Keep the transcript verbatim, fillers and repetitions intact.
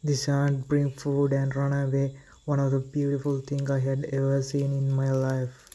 This aunt bring food and run away. One of the beautiful thing I had ever seen in my life.